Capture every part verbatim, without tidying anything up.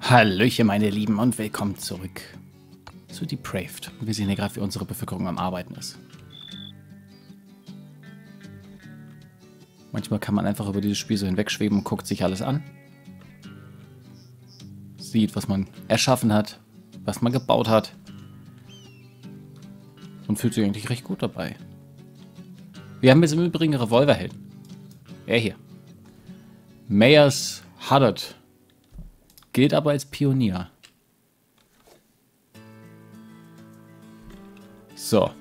Hallöchen, meine Lieben, und willkommen zurück zu Depraved. Wir sehen hier gerade, wie unsere Bevölkerung am Arbeiten ist. Manchmal kann man einfach über dieses Spiel so hinwegschweben und guckt sich alles an. Sieht, was man erschaffen hat, was man gebaut hat. Und fühlt sich eigentlich recht gut dabei. Wir haben jetzt im Übrigen Revolverhelden. Er hier. Mayers Haddad. Gilt aber als Pionier. So.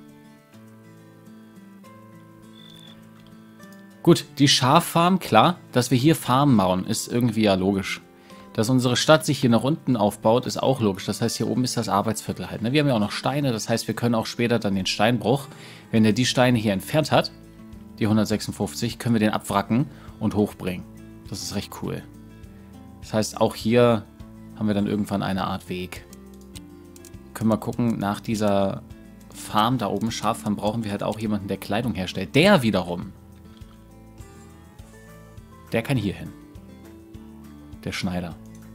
Gut, die Schaffarm, klar. Dass wir hier Farmen bauen, ist irgendwie ja logisch. Dass unsere Stadt sich hier nach unten aufbaut, ist auch logisch. Das heißt, hier oben ist das Arbeitsviertel halt. Ne? Wir haben ja auch noch Steine, das heißt, wir können auch später dann den Steinbruch, wenn er die Steine hier entfernt hat, die hundertsechsundfünfzig, können wir den abwracken und hochbringen. Das ist recht cool. Das heißt, auch hier haben wir dann irgendwann eine Art Weg. Können wir gucken, nach dieser Farm da oben, Schaffarm, brauchen wir halt auch jemanden, der Kleidung herstellt. Der wiederum, der kann hier hin. Der Schneider.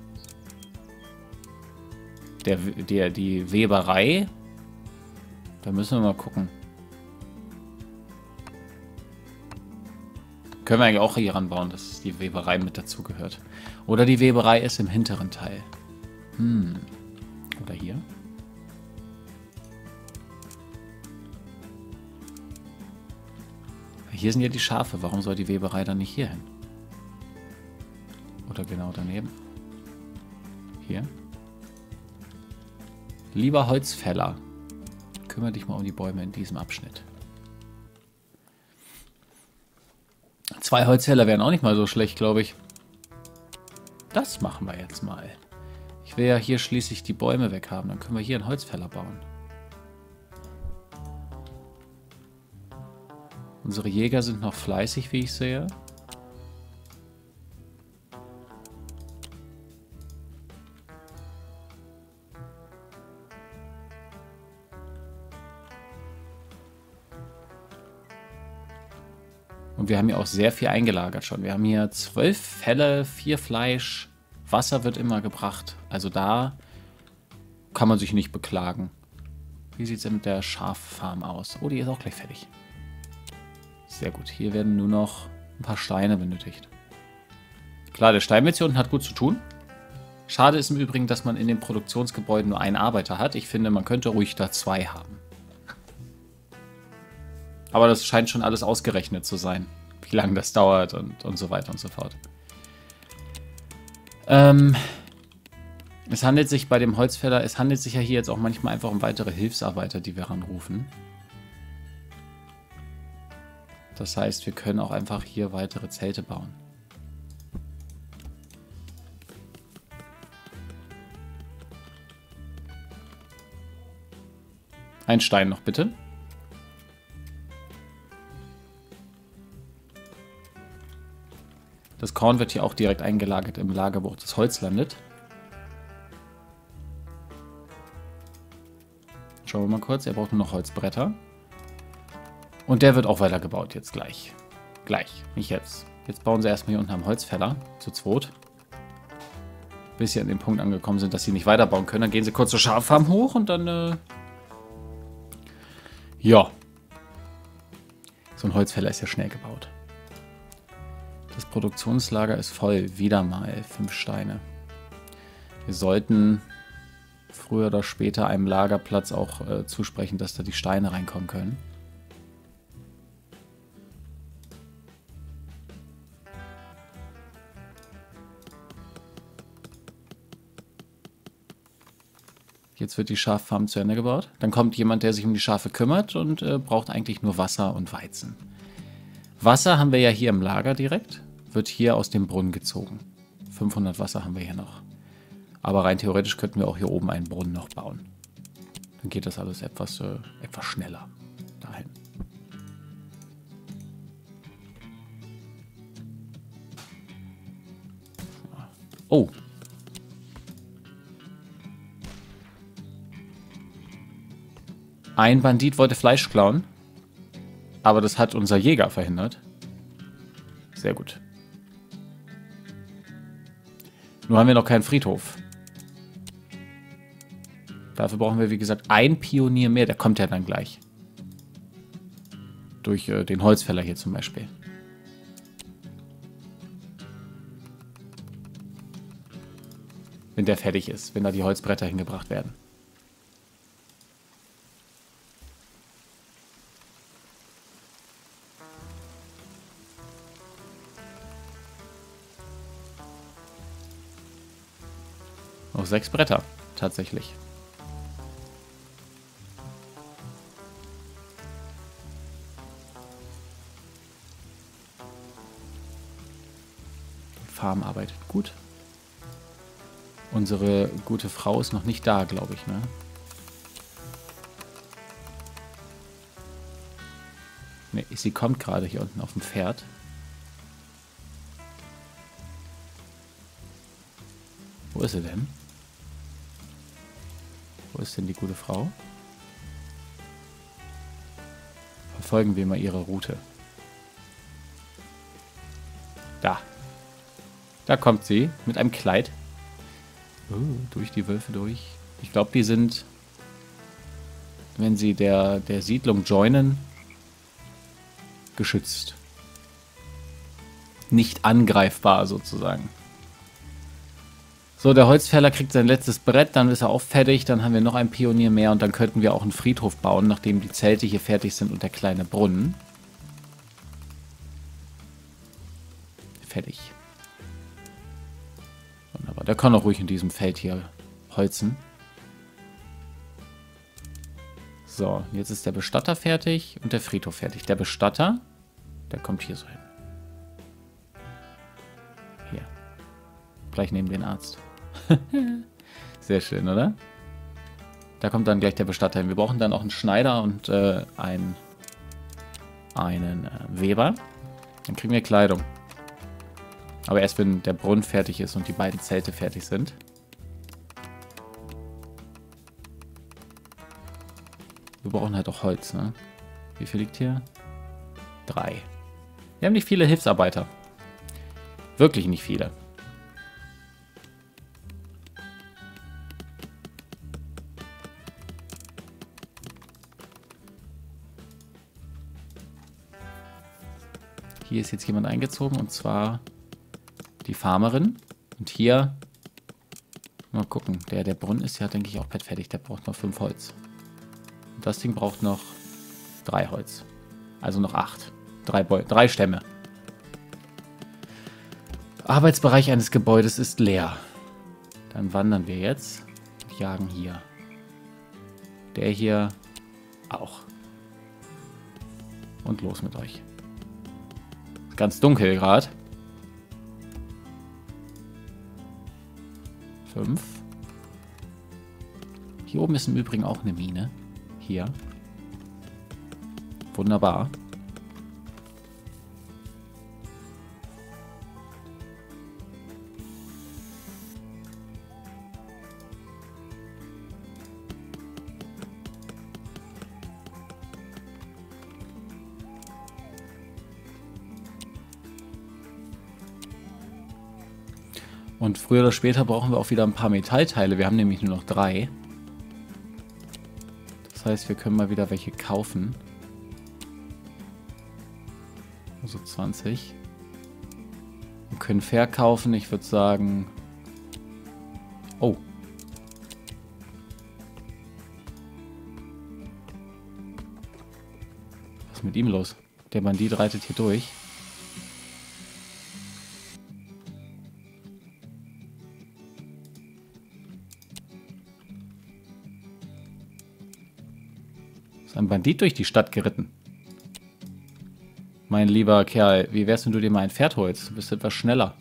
Der, der, die Weberei, da müssen wir mal gucken. Können wir eigentlich auch hier ranbauen, dass die Weberei mit dazugehört. Oder die Weberei ist im hinteren Teil. Hm. Oder hier. Hier sind ja die Schafe. Warum soll die Weberei dann nicht hier hin? Oder genau daneben. Hier. Lieber Holzfäller, kümmere dich mal um die Bäume in diesem Abschnitt. Zwei Holzfäller wären auch nicht mal so schlecht, glaube ich. Das machen wir jetzt mal. Ich will ja hier schließlich die Bäume weghaben. Dann können wir hier einen Holzfäller bauen. Unsere Jäger sind noch fleißig, wie ich sehe. Und wir haben hier auch sehr viel eingelagert schon. Wir haben hier zwölf Felle, vier Fleisch, Wasser wird immer gebracht. Also da kann man sich nicht beklagen. Wie sieht es denn mit der Schaffarm aus? Oh, die ist auch gleich fertig. Sehr gut. Hier werden nur noch ein paar Steine benötigt. Klar, der Steinmetz hier unten hat gut zu tun. Schade ist im Übrigen, dass man in den Produktionsgebäuden nur einen Arbeiter hat. Ich finde, man könnte ruhig da zwei haben. Aber das scheint schon alles ausgerechnet zu sein, wie lange das dauert und, und so weiter und so fort. Ähm, es handelt sich bei dem Holzfäller, es handelt sich ja hier jetzt auch manchmal einfach um weitere Hilfsarbeiter, die wir anrufen. Das heißt, wir können auch einfach hier weitere Zelte bauen. Ein Stein noch bitte. Das Korn wird hier auch direkt eingelagert im Lager, wo auch das Holz landet. Schauen wir mal kurz. Er braucht nur noch Holzbretter. Und der wird auch weitergebaut jetzt gleich. Gleich, nicht jetzt. Jetzt bauen sie erstmal hier unten am Holzfäller, zu zweit. Bis sie an dem Punkt angekommen sind, dass sie nicht weiterbauen können. Dann gehen sie kurz zur Schaffarm hoch und dann... Äh ja. So ein Holzfäller ist ja schnell gebaut. Das Produktionslager ist voll. Wieder mal fünf Steine. Wir sollten früher oder später einem Lagerplatz auch äh, zusprechen, dass da die Steine reinkommen können. Jetzt wird die Schaffarm zu Ende gebaut. Dann kommt jemand, der sich um die Schafe kümmert und äh, braucht eigentlich nur Wasser und Weizen. Wasser haben wir ja hier im Lager direkt. Wird hier aus dem Brunnen gezogen. fünfhundert Wasser haben wir hier noch. Aber rein theoretisch könnten wir auch hier oben einen Brunnen noch bauen. Dann geht das alles etwas, äh, etwas schneller dahin. Oh. Ein Bandit wollte Fleisch klauen. Aber das hat unser Jäger verhindert. Sehr gut. Nur haben wir noch keinen Friedhof. Dafür brauchen wir, wie gesagt, ein Pionier mehr. Der kommt ja dann gleich. Durch äh, den Holzfäller hier zum Beispiel. Wenn der fertig ist, wenn da die Holzbretter hingebracht werden. Noch sechs Bretter, tatsächlich. Die Farm arbeitet gut. Unsere gute Frau ist noch nicht da, glaube ich, ne? Ne, sie kommt gerade hier unten auf dem Pferd. Wo ist sie denn? Wo ist denn die gute Frau? Verfolgen wir mal ihre Route. Da. Da kommt sie mit einem Kleid. Oh, durch die Wölfe durch. Ich glaube, die sind, wenn sie der, der Siedlung joinen, geschützt. Nicht angreifbar sozusagen. So, der Holzfäller kriegt sein letztes Brett, dann ist er auch fertig, dann haben wir noch einen Pionier mehr und dann könnten wir auch einen Friedhof bauen, nachdem die Zelte hier fertig sind und der kleine Brunnen. Fertig. Wunderbar, der kann auch ruhig in diesem Feld hier holzen. So, jetzt ist der Bestatter fertig und der Friedhof fertig. Der Bestatter, der kommt hier so hin. Hier. Gleich neben den Arzt. Sehr schön, oder? Da kommt dann gleich der Bestatter hin. Wir brauchen dann auch einen Schneider und äh, einen, einen äh, Weber. Dann kriegen wir Kleidung. Aber erst wenn der Brunnen fertig ist und die beiden Zelte fertig sind. Wir brauchen halt auch Holz, ne? Wie viel liegt hier? Drei. Wir haben nicht viele Hilfsarbeiter. Wirklich nicht viele. Hier ist jetzt jemand eingezogen und zwar die Farmerin. Und hier, mal gucken, der, der Brunnen ist ja, denke ich, auch fertig. Der braucht noch fünf Holz. Und das Ding braucht noch drei Holz. Also noch acht. Drei, Beu drei Stämme. Arbeitsbereich eines Gebäudes ist leer. Dann wandern wir jetzt und jagen hier. Der hier auch. Und los mit euch. Ganz dunkel gerade. Fünf. Hier oben ist im Übrigen auch eine Mine. Hier. Wunderbar. Und früher oder später brauchen wir auch wieder ein paar Metallteile. Wir haben nämlich nur noch drei. Das heißt, wir können mal wieder welche kaufen. Also zwanzig. Wir können verkaufen. Ich würde sagen... Oh. Was ist mit ihm los? Der Bandit reitet hier durch. Ein Bandit durch die Stadt geritten. Mein lieber Kerl, wie wär's, wenn du dir mal ein Pferd holst? Du bist etwas schneller.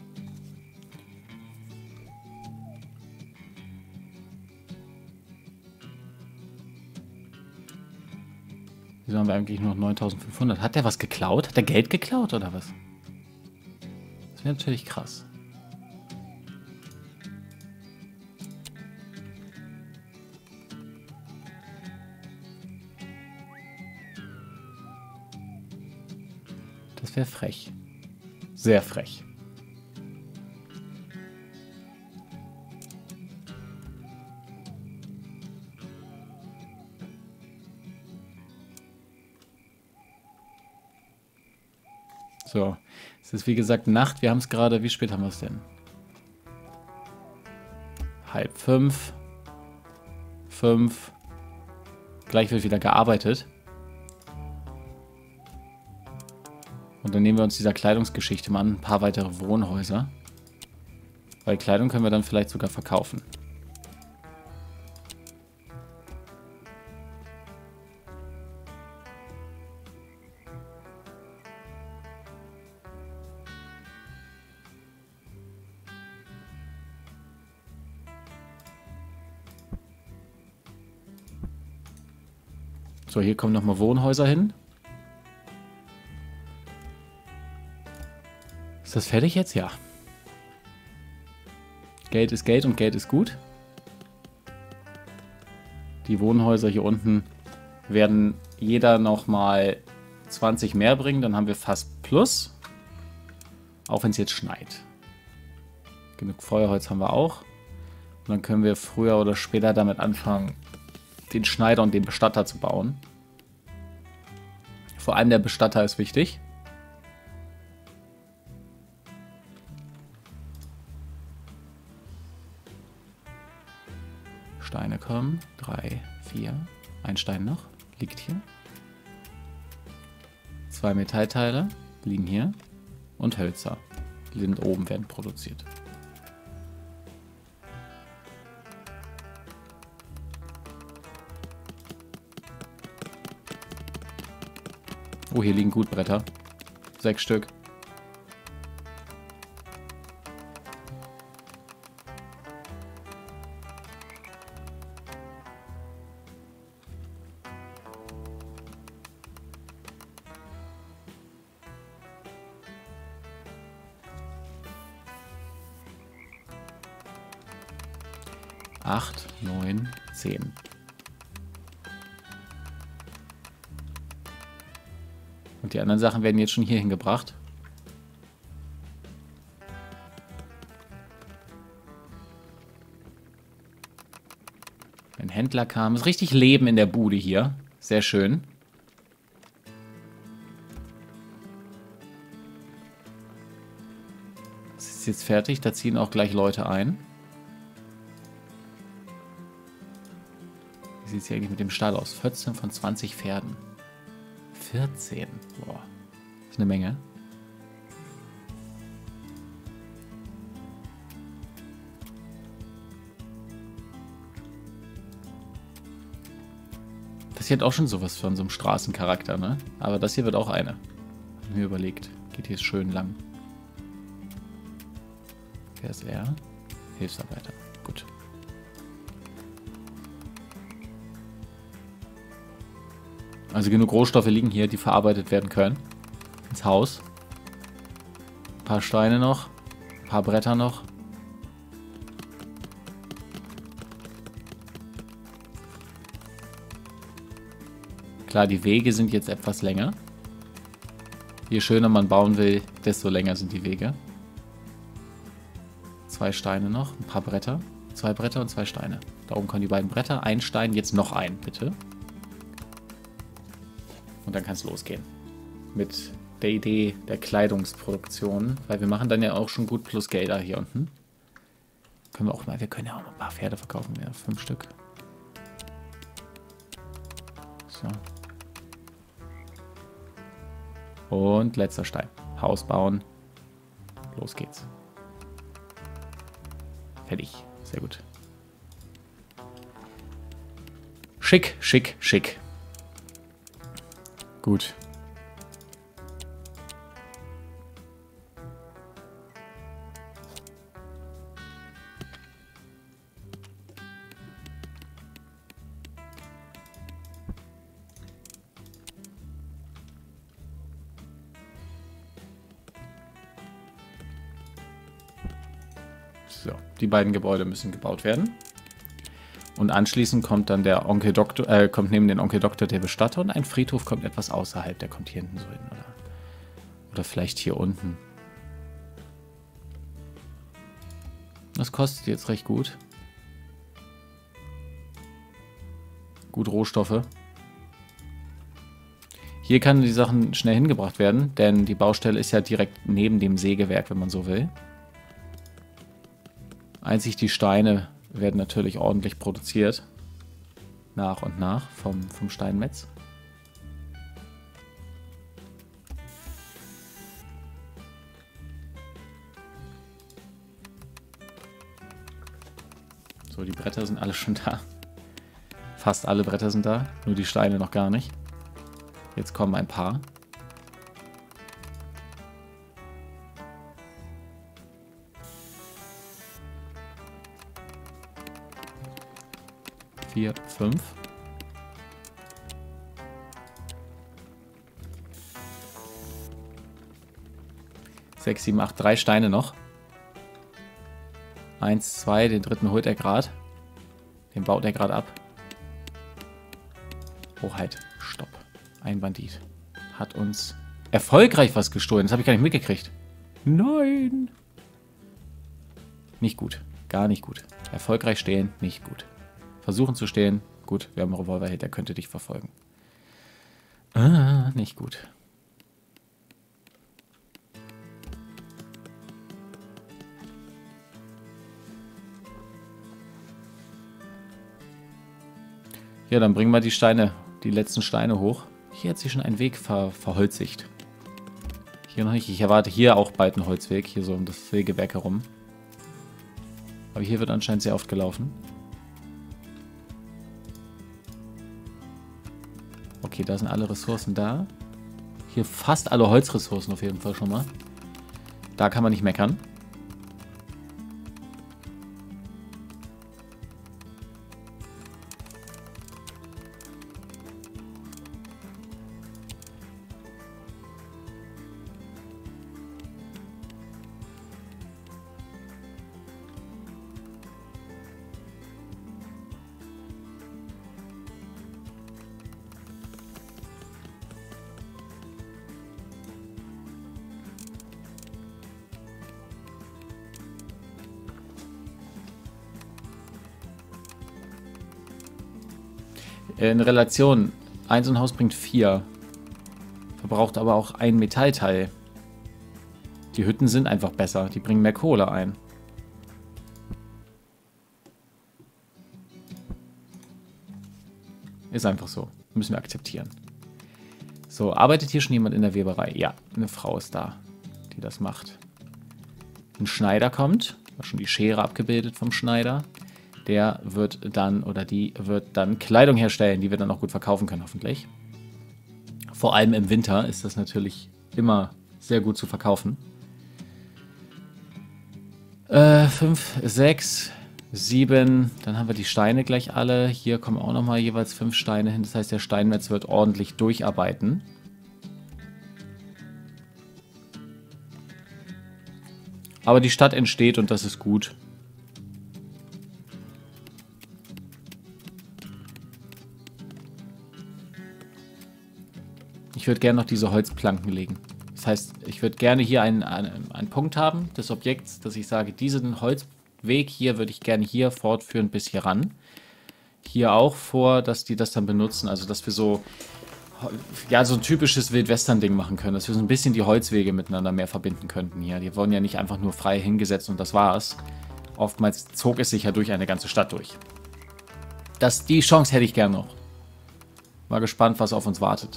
Wieso haben wir eigentlich nur noch neuntausendfünfhundert? Hat der was geklaut? Hat der Geld geklaut oder was? Das wäre natürlich krass. Das wäre frech. Sehr frech. So, es ist wie gesagt Nacht. Wir haben es gerade, wie spät haben wir es denn? Halb fünf. Fünf. Gleich wird wieder gearbeitet. Und dann nehmen wir uns dieser Kleidungsgeschichte mal an. Ein paar weitere Wohnhäuser. Weil Kleidung können wir dann vielleicht sogar verkaufen. So, hier kommen nochmal Wohnhäuser hin. Ist das fertig jetzt? Ja. Geld ist Geld und Geld ist gut. Die Wohnhäuser hier unten werden jeder nochmal zwanzig mehr bringen. Dann haben wir fast plus. Auch wenn es jetzt schneit. Genug Feuerholz haben wir auch. Und dann können wir früher oder später damit anfangen, den Schneider und den Bestatter zu bauen. Vor allem der Bestatter ist wichtig. Steine kommen. Drei, vier. Ein Stein noch. Liegt hier. Zwei Metallteile liegen hier. Und Hölzer. Die sind oben, werden produziert. Oh, hier liegen gut Bretter. Sechs Stück. Acht, neun, zehn. Und die anderen Sachen werden jetzt schon hier hingebracht. Ein Händler kam. Es ist richtig Leben in der Bude hier. Sehr schön. Das ist jetzt fertig. Da ziehen auch gleich Leute ein. Wie sieht es hier eigentlich mit dem Stall aus? vierzehn von zwanzig Pferden. vierzehn. Boah. Das ist eine Menge. Das hier hat auch schon sowas von so einem Straßencharakter, ne? Aber das hier wird auch eine. Hab ich mir überlegt. Geht hier schön lang. Wer ist er? Hilfsarbeiter. Gut. Also genug Rohstoffe liegen hier, die verarbeitet werden können. Ins Haus. Ein paar Steine noch. Ein paar Bretter noch. Klar, die Wege sind jetzt etwas länger. Je schöner man bauen will, desto länger sind die Wege. Zwei Steine noch, ein paar Bretter. Zwei Bretter und zwei Steine. Da oben kommen die beiden Bretter. Ein Stein, jetzt noch ein, bitte. Und dann kann es losgehen. Mit der Idee der Kleidungsproduktion. Weil wir machen dann ja auch schon gut plus Gelder hier unten. Können wir auch mal, wir können ja auch mal ein paar Pferde verkaufen. Ja, fünf Stück. So. Und letzter Stein. Haus bauen. Los geht's. Fertig. Sehr gut. Schick, schick, schick. Gut. So, die beiden Gebäude müssen gebaut werden. Und anschließend kommt dann der Onkel Doktor, äh, kommt neben den Onkel Doktor der Bestatter und ein Friedhof kommt etwas außerhalb. Der kommt hier hinten so hin, oder? Oder vielleicht hier unten. Das kostet jetzt recht gut. Gut Rohstoffe. Hier kann die Sachen schnell hingebracht werden, denn die Baustelle ist ja direkt neben dem Sägewerk, wenn man so will. Einzig die Steine werden natürlich ordentlich produziert. Nach und nach vom, vom Steinmetz. So, die Bretter sind alle schon da. Fast alle Bretter sind da, nur die Steine noch gar nicht. Jetzt kommen ein paar. Vier, fünf. Sechs, sieben, acht, drei Steine noch. Eins, zwei, den dritten holt er gerade. Den baut er gerade ab. Oh, halt. Stopp. Ein Bandit hat uns erfolgreich was gestohlen. Das habe ich gar nicht mitgekriegt. Nein. Nicht gut. Gar nicht gut. Erfolgreich stehlen, nicht gut. Versuchen zu stehlen, gut. Wir haben einen Revolver hier, der könnte dich verfolgen. Ah, nicht gut. Ja, dann bringen wir die Steine, die letzten Steine hoch. Hier hat sich schon ein Weg ver verholzigt. Hier noch nicht. Ich erwarte hier auch bald einen Holzweg, hier so um das Sägewerk herum. Aber hier wird anscheinend sehr oft gelaufen. Okay, da sind alle Ressourcen da. Hier fast alle Holzressourcen auf jeden Fall schon mal. Da kann man nicht meckern. In Relation, ein so ein Haus bringt vier. Verbraucht aber auch ein Metallteil. Die Hütten sind einfach besser. Die bringen mehr Kohle ein. Ist einfach so. Müssen wir akzeptieren. So, arbeitet hier schon jemand in der Weberei? Ja, eine Frau ist da, die das macht. Ein Schneider kommt. Da ist schon die Schere abgebildet vom Schneider. Der wird dann, oder die wird dann Kleidung herstellen, die wir dann auch gut verkaufen können, hoffentlich. Vor allem im Winter ist das natürlich immer sehr gut zu verkaufen. Äh, fünf, sechs, sieben, dann haben wir die Steine gleich alle. Hier kommen auch nochmal jeweils fünf Steine hin. Das heißt, der Steinmetz wird ordentlich durcharbeiten. Aber die Stadt entsteht und das ist gut. Ich würde gerne noch diese Holzplanken legen. Das heißt, ich würde gerne hier einen, einen, einen Punkt haben des Objekts, dass ich sage, diesen Holzweg hier würde ich gerne hier fortführen bis hier ran. Hier auch vor, dass die das dann benutzen. Also, dass wir so, ja, so ein typisches Wildwestern-Ding machen können. Dass wir so ein bisschen die Holzwege miteinander mehr verbinden könnten hier. Die wurden ja nicht einfach nur frei hingesetzt und das war's. Oftmals zog es sich ja durch eine ganze Stadt durch. Das, die Chance hätte ich gerne noch. Mal gespannt, was auf uns wartet.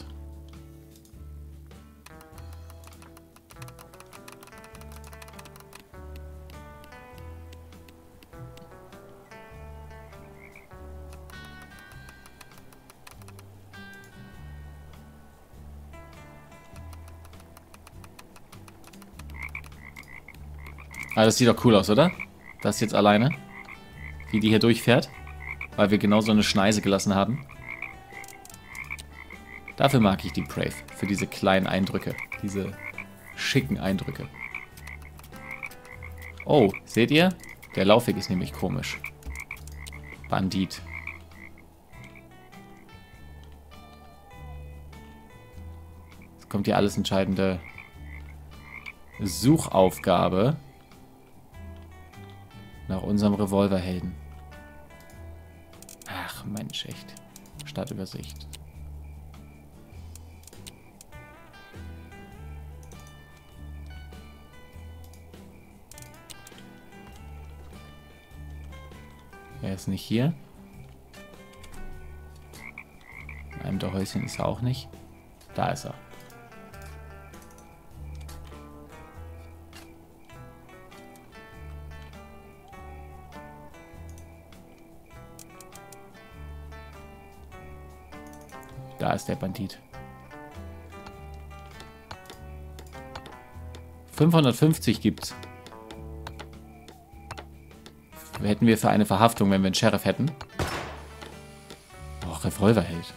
Ah, das sieht doch cool aus, oder? Das jetzt alleine. Wie die hier durchfährt. Weil wir genau so eine Schneise gelassen haben. Dafür mag ich die Brave. Für diese kleinen Eindrücke. Diese schicken Eindrücke. Oh, seht ihr? Der Laufweg ist nämlich komisch. Bandit. Jetzt kommt hier alles entscheidende Suchaufgabe. Nach unserem Revolverhelden. Ach, Mensch, echt. Stadtübersicht. Er ist nicht hier. In einem der Häuschen ist er auch nicht. Da ist er. Da ist der Bandit. fünfhundertfünfzig gibt's. Hätten wir für eine Verhaftung, wenn wir einen Sheriff hätten. Oh, Revolverheld.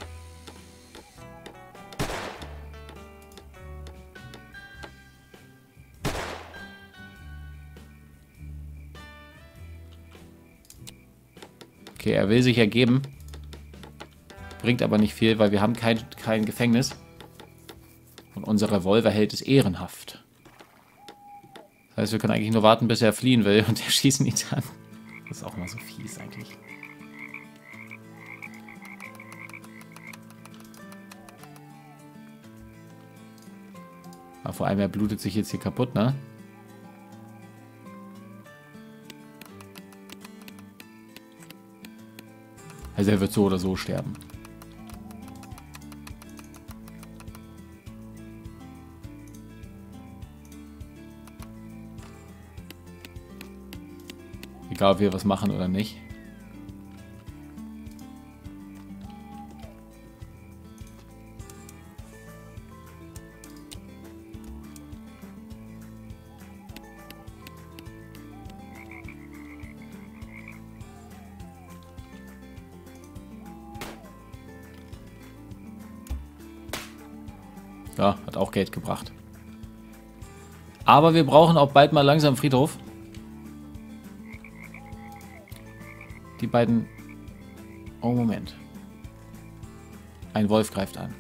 Okay, er will sich ergeben. Bringt aber nicht viel, weil wir haben kein, kein Gefängnis. Und unser Revolverheld ist ehrenhaft. Das heißt, wir können eigentlich nur warten, bis er fliehen will und wir schießen ihn dann. Das ist auch mal so fies eigentlich. Aber vor allem, er blutet sich jetzt hier kaputt, ne? Also er wird so oder so sterben. Egal, ob wir was machen oder nicht. Ja, hat auch Geld gebracht. Aber wir brauchen auch bald mal langsam Friedhof. Die beiden... Oh, Moment. Ein Wolf greift an.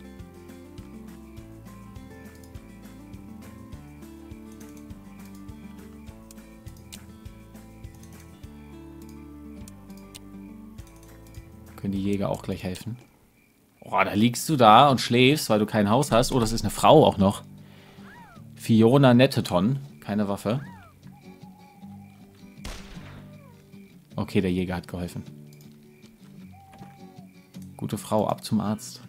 Können die Jäger auch gleich helfen? Oh, da liegst du da und schläfst, weil du kein Haus hast. Oh, das ist eine Frau auch noch. Fiona Netteton. Keine Waffe. Okay, der Jäger hat geholfen. Gute Frau, ab zum Arzt.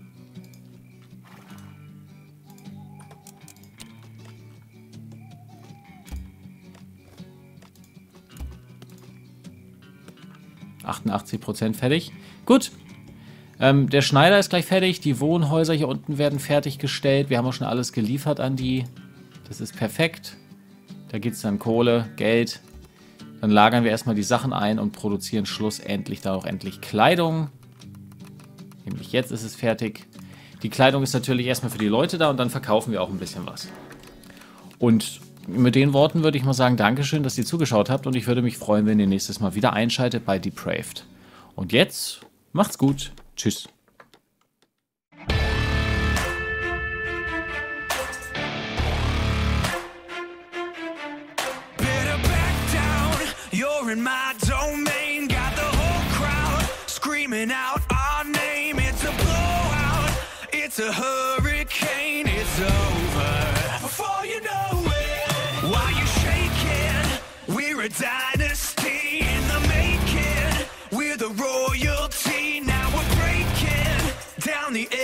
achtundachtzig Prozent fertig. Gut. Ähm, der Schneider ist gleich fertig. Die Wohnhäuser hier unten werden fertiggestellt. Wir haben auch schon alles geliefert an die. Das ist perfekt. Da geht es dann Kohle, Geld. Dann lagern wir erstmal die Sachen ein und produzieren schlussendlich dann auch endlich Kleidung. Nämlich jetzt ist es fertig. Die Kleidung ist natürlich erstmal für die Leute da und dann verkaufen wir auch ein bisschen was. Und mit den Worten würde ich mal sagen, Dankeschön, dass ihr zugeschaut habt und ich würde mich freuen, wenn ihr nächstes Mal wieder einschaltet bei Depraved. Und jetzt, macht's gut. Tschüss. In my domain, got the whole crowd screaming out our name. It's a blowout, it's a hurricane, it's over before you know it. While you're shaking, we're a dynasty in the making. We're the royalty, now we're breaking down the